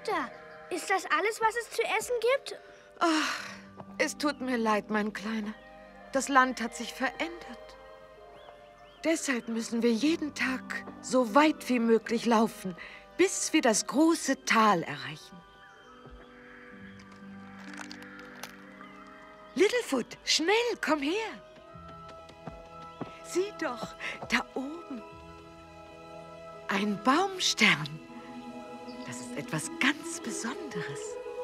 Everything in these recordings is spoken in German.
Mutter, ist das alles, was es zu essen gibt? Ach, es tut mir leid, mein Kleiner. Das Land hat sich verändert. Deshalb müssen wir jeden Tag so weit wie möglich laufen, bis wir das große Tal erreichen. Littlefoot, schnell, komm her. Sieh doch, da oben. Ein Baumstern. Das ist etwas ganz Besonderes.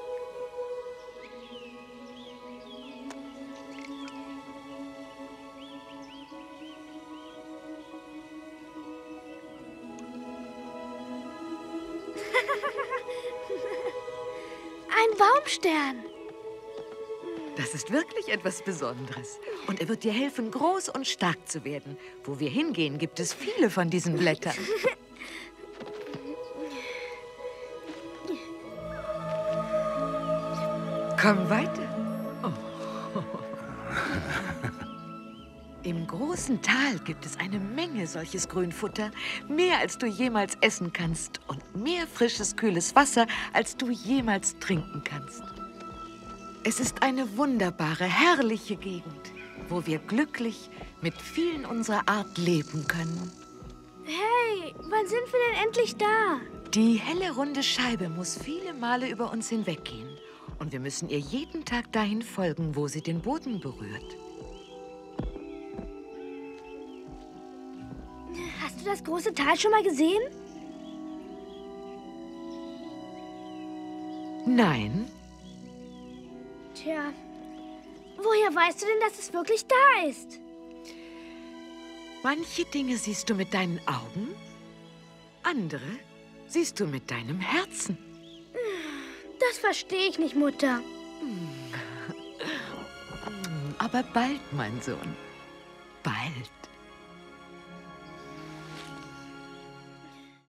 Ein Baumstern. Das ist wirklich etwas Besonderes. Und er wird dir helfen, groß und stark zu werden. Wo wir hingehen, gibt es viele von diesen Blättern. Komm weiter. Oh. Im großen Tal gibt es eine Menge solches Grünfutter. Mehr, als du jemals essen kannst. Und mehr frisches, kühles Wasser, als du jemals trinken kannst. Es ist eine wunderbare, herrliche Gegend, wo wir glücklich mit vielen unserer Art leben können. Hey, wann sind wir denn endlich da? Die helle, runde Scheibe muss viele Male über uns hinweggehen. Und wir müssen ihr jeden Tag dahin folgen, wo sie den Boden berührt. Hast du das große Tal schon mal gesehen? Nein. Tja, woher weißt du denn, dass es wirklich da ist? Manche Dinge siehst du mit deinen Augen, andere siehst du mit deinem Herzen. Das verstehe ich nicht, Mutter. Aber bald, mein Sohn, bald.